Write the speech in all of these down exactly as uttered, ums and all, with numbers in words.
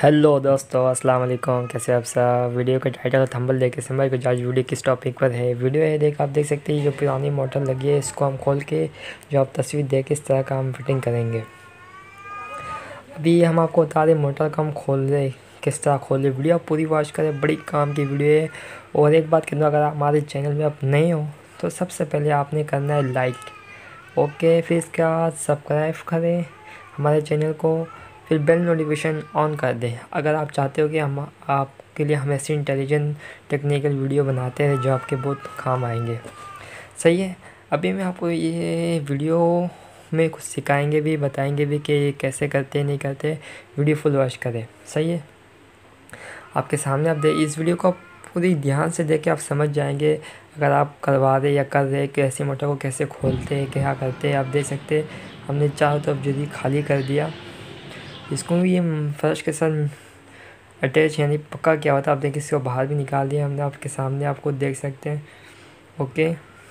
Hello दोस्तों, अस्सलाम वालेकुम। कैसे आप सब। वीडियो का टाइटल और थंबनेल देख के समझ गए आज वीडियो किस टॉपिक पर है। वीडियो है देख आप देख सकते हैं, जो पुरानी मोटर लगी है इसको हम खोल के जो आप तस्वीर देख इस तरह का हम फिटिंग करेंगे। अभी हम आपको बता दें मोटर का हम खोल रहे किस तरह खोल रहे। वीडियो आप पूरी वॉच करें, बड़ी काम की वीडियो है। और एक बात कह दूँ, अगर आप हमारे चैनल में आप नए हो तो सबसे पहले आपने करना है लाइक, ओके। फिर इसके बाद सब्सक्राइब करें हमारे चैनल को, फिर बेल नोटिफिकेशन ऑन कर दें। अगर आप चाहते हो कि हम आपके लिए हम ऐसी इंटेलिजेंट टेक्निकल वीडियो बनाते हैं जो आपके बहुत काम आएंगे, सही है। अभी मैं आपको ये वीडियो में कुछ सिखाएंगे भी, बताएंगे भी कि ये कैसे करते नहीं करते। वीडियो फुल वॉच करें, सही है। आपके सामने आप दे इस वीडियो को पूरी ध्यान से देख के आप समझ जाएंगे। अगर आप करवा रहे या कर रहे कि ऐसी मोटर को कैसे खोलते हैं, क्या करते हैं, आप देख सकते हैं। हमने चारों तरफ जल्दी खाली कर दिया, इसको भी ये फर्श के साथ अटैच यानी पक्का किया हुआ था। आप देखिए इसको बाहर भी निकाल दिया हमने, आपके सामने आपको देख सकते हैं, ओके।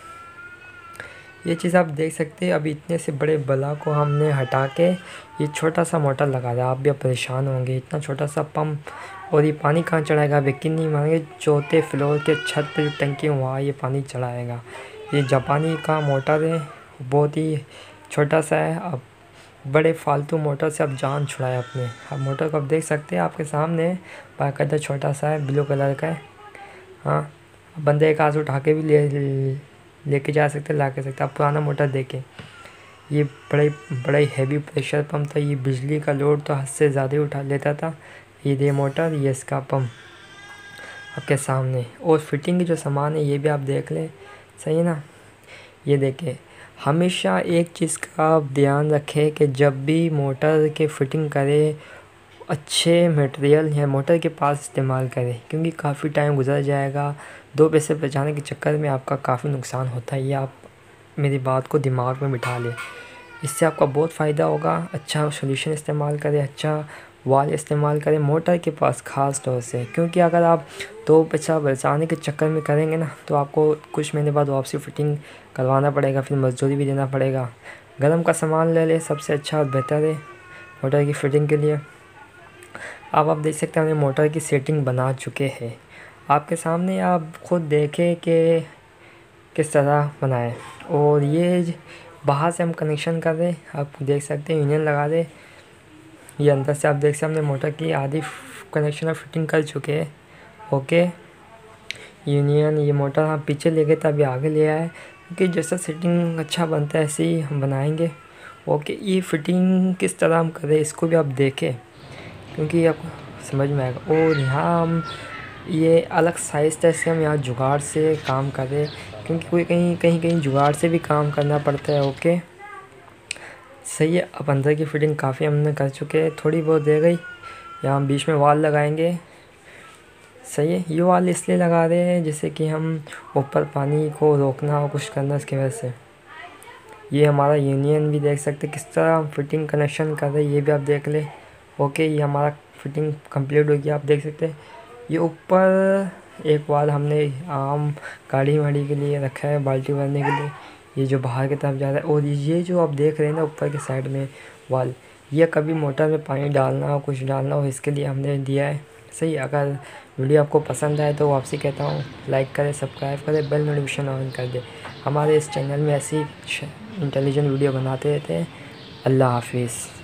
ये चीज़ आप देख सकते हैं। अभी इतने से बड़े बला को हमने हटा के ये छोटा सा मोटर लगा दिया। आप भी परेशान होंगे, इतना छोटा सा पंप और ये पानी कहाँ चढ़ाएगा। आप यकीन नहीं मानेंगे, चौथे फ्लोर के छत पे जो टंकी है वहाँ ये पानी चढ़ाएगा। ये जापानी का मोटर है, बहुत ही छोटा सा है। अब बड़े फालतू मोटर से आप जान छुड़ाए अपने। अब मोटर को आप देख सकते हैं आपके सामने, बाकायदा छोटा सा है, ब्लू कलर का है। हाँ, बंदे एक हाथ उठा के भी ले लेके जा सकते, ला के सकते। आप पुराना मोटर देखें, ये बड़ा बड़ा ही हैवी प्रेशर पंप था। ये बिजली का लोड तो हद से ज़्यादा ही उठा लेता था। ये दे मोटर, ये इसका पंप आपके सामने। और फिटिंग की जो सामान है ये भी आप देख लें, सही है ना। ये देखें, हमेशा एक चीज़ का आप ध्यान रखें कि जब भी मोटर के फिटिंग करें अच्छे मटेरियल या मोटर के पास इस्तेमाल करें, क्योंकि काफ़ी टाइम गुजर जाएगा। दो पैसे बचाने के चक्कर में आपका काफ़ी नुकसान होता है। ये आप मेरी बात को दिमाग में बिठा लें, इससे आपका बहुत फ़ायदा होगा। अच्छा सॉल्यूशन इस्तेमाल करें, अच्छा वाल इस्तेमाल करें मोटर के पास ख़ास तौर से, क्योंकि अगर आप दो पैसा बचाने के चक्कर में करेंगे ना तो आपको कुछ महीने बाद वापसी फ़िटिंग करवाना पड़ेगा, फिर मजदूरी भी देना पड़ेगा। गर्म का सामान ले ले, सबसे अच्छा और बेहतर है मोटर की फ़िटिंग के लिए। अब आप देख सकते हैं हमने मोटर की सेटिंग बना चुके हैं आपके सामने। आप खुद देखें कि किस तरह बनाएं। और ये बाहर से हम कनेक्शन कर रहे, आप देख सकते हैं यूनियन लगा दे। ये अंदर से आप देख सकते हैं हमने मोटर की आधी कनेक्शन और फिटिंग कर चुके हैं, ओके। यूनियन ये मोटर हम पीछे ले गए थे, अभी आगे ले आए, क्योंकि जैसा सेटिंग अच्छा बनता है ऐसे ही हम बनाएंगे, ओके। ये फिटिंग किस तरह हम करें इसको भी आप देखें, क्योंकि आपको समझ में आएगा। और यहाँ हम ये अलग साइज़ से हम यहाँ जुगाड़ से काम करें, क्योंकि कोई कहीं कहीं कहीं जुगाड़ से भी काम करना पड़ता है, ओके, सही है। अब अंदर की फिटिंग काफ़ी हमने कर चुके हैं, थोड़ी बहुत रह गई। यहाँ बीच में वाल लगाएंगे, सही है। ये वाल इसलिए लगा रहे हैं जैसे कि हम ऊपर पानी को रोकना हो, कुछ करना इसकी वजह से। ये हमारा यूनियन भी देख सकते किस तरह हम फिटिंग कनेक्शन कर रहे हैं, ये भी आप देख ले, ओके। ये हमारा फिटिंग कंप्लीट हो गया, आप देख सकते हैं। ये ऊपर एक वाल हमने आम गाड़ी वाड़ी के लिए रखा है, बाल्टी भरने के लिए, ये जो बाहर की तरफ जा रहा है। और ये जो आप देख रहे हैं ना ऊपर के साइड में वाल, ये कभी मोटर में पानी डालना हो, कुछ डालना हो, इसके लिए हमने दिया है, सही। अगर वीडियो आपको पसंद आए तो वापसी कहता हूँ लाइक करें, सब्सक्राइब करें, बेल नोटिफिकेशन ऑन कर दें। हमारे इस चैनल में ऐसी इंटेलिजेंट वीडियो बनाते रहते हैं। अल्लाह हाफिज़।